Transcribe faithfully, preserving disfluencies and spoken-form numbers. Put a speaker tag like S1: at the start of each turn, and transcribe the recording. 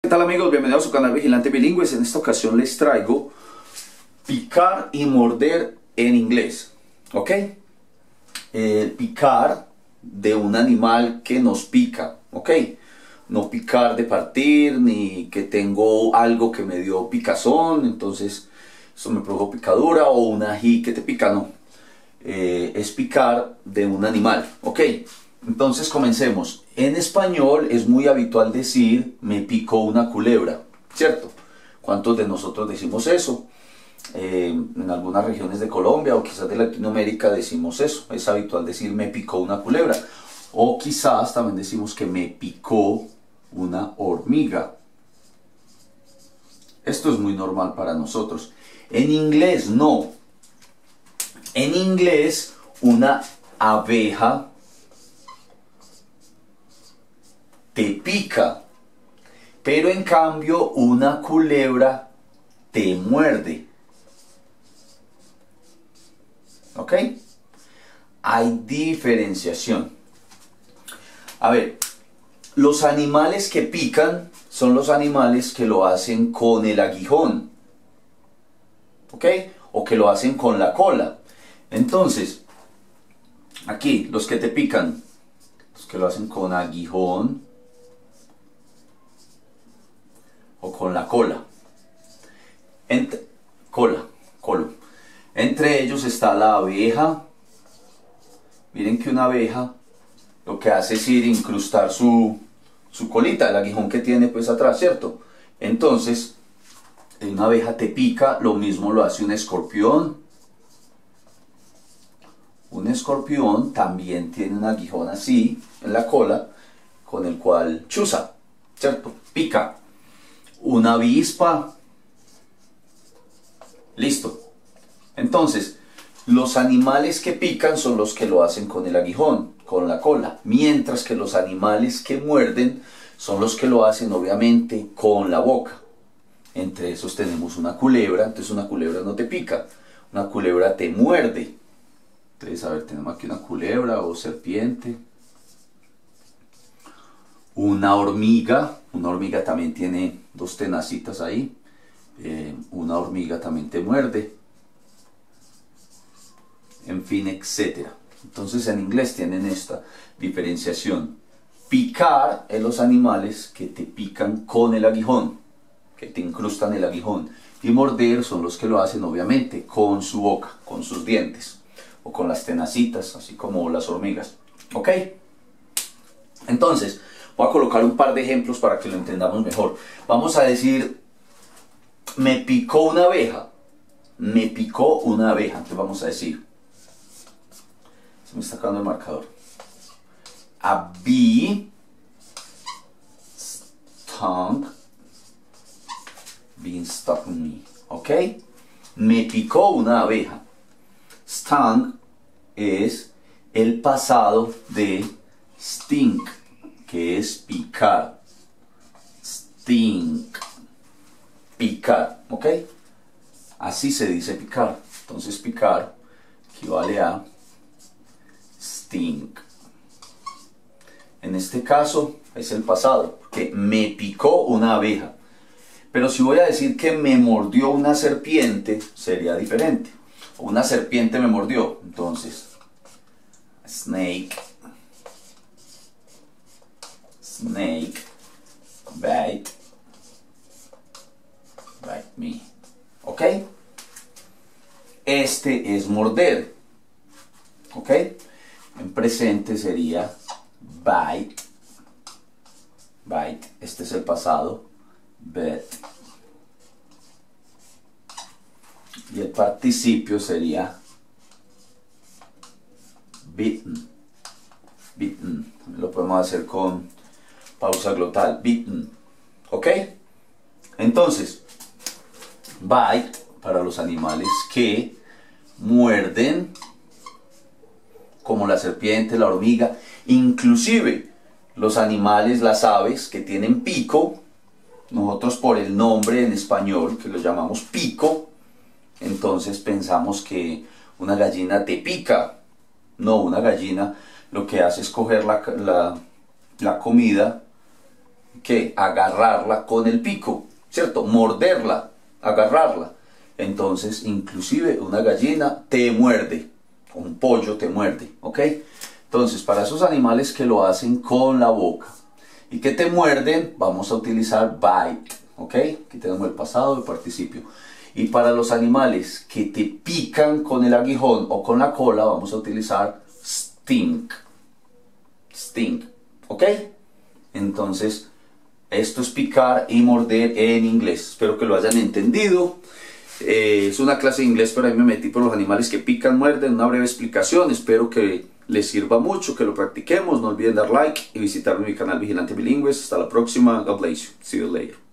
S1: tal amigos? Bienvenidos a su canal Vigilante Bilingües. En esta ocasión les traigo picar y morder en inglés. ¿Ok? El picar de un animal que nos pica. ¿Ok? No picar de partir, ni que tengo algo que me dio picazón, entonces esto me produjo picadura, o un ají que te pica, no. Eh, es picar de un animal. ¿Ok? Entonces comencemos. En español es muy habitual decir me picó una culebra, ¿cierto? ¿Cuántos de nosotros decimos eso? Eh, en algunas regiones de Colombia o quizás de Latinoamérica decimos eso. Es habitual decir me picó una culebra. O quizás también decimos que me picó una hormiga. Esto es muy normal para nosotros. En inglés no. En inglés una abeja te pica, pero en cambio una culebra te muerde. ¿Ok? Hay diferenciación. A ver, los animales que pican son los animales que lo hacen con el aguijón. ¿Ok? O que lo hacen con la cola. Entonces, aquí, los que te pican, los que lo hacen con aguijón o con la cola. Entre, cola, colo. Entre ellos está la abeja. Miren que una abeja lo que hace es ir a incrustar su, su colita, el aguijón que tiene pues atrás, ¿cierto? Entonces, una abeja te pica, lo mismo lo hace un escorpión. Un escorpión también tiene un aguijón así en la cola, con el cual chuza, ¿cierto? Pica. Una avispa. Listo. Entonces, los animales que pican son los que lo hacen con el aguijón, con la cola, mientras que los animales que muerden son los que lo hacen obviamente con la boca. Entre esos tenemos una culebra. Entonces una culebra no te pica, una culebra te muerde. Entonces, a ver, tenemos aquí una culebra o serpiente. Una hormiga. Una hormiga también tiene dos tenacitas ahí. Eh, una hormiga también te muerde. En fin, etcétera. Entonces en inglés tienen esta diferenciación. Picar es los animales que te pican con el aguijón, que te incrustan el aguijón. Y morder son los que lo hacen obviamente con su boca, con sus dientes. O con las tenacitas, así como las hormigas. ¿Ok? Entonces, voy a colocar un par de ejemplos para que lo entendamos mejor. Vamos a decir, me picó una abeja. Me picó una abeja. Entonces vamos a decir, se me está acabando el marcador. A bee stung, been stuck in me. ¿Ok? Me picó una abeja. Stung es el pasado de stink, que es picar. Stink. Picar, ¿ok? Así se dice picar. Entonces picar equivale a stink. En este caso es el pasado, porque me picó una abeja. Pero si voy a decir que me mordió una serpiente, sería diferente. Una serpiente me mordió, entonces snake, snake bite, bite me. ¿Ok? Este es morder. ¿Ok? En presente sería bite, bite. Este es el pasado, bit. Y el participio sería bitten. Bitten. Lo podemos hacer con pausa glotal. Bitten. ¿Ok? Entonces, bite para los animales que muerden, como la serpiente, la hormiga, inclusive los animales, las aves que tienen pico. Nosotros por el nombre en español, que lo llamamos pico, entonces pensamos que una gallina te pica. No, una gallina lo que hace es coger la, la, la comida ¿qué? Agarrarla con el pico, ¿cierto? Morderla, agarrarla. Entonces, inclusive una gallina te muerde, un pollo te muerde, ¿ok? Entonces, para esos animales que lo hacen con la boca y que te muerden, vamos a utilizar bite, ¿ok? Aquí tenemos el pasado, el participio. Y para los animales que te pican con el aguijón o con la cola, vamos a utilizar sting, sting, ¿ok? Entonces, esto es picar y morder en inglés. Espero que lo hayan entendido. Eh, es una clase de inglés, pero ahí me metí por los animales que pican, muerden, una breve explicación. Espero que les sirva mucho, que lo practiquemos. No olviden dar like y visitar mi canal Vigilante Bilingües. Hasta la próxima. God bless you. See you later.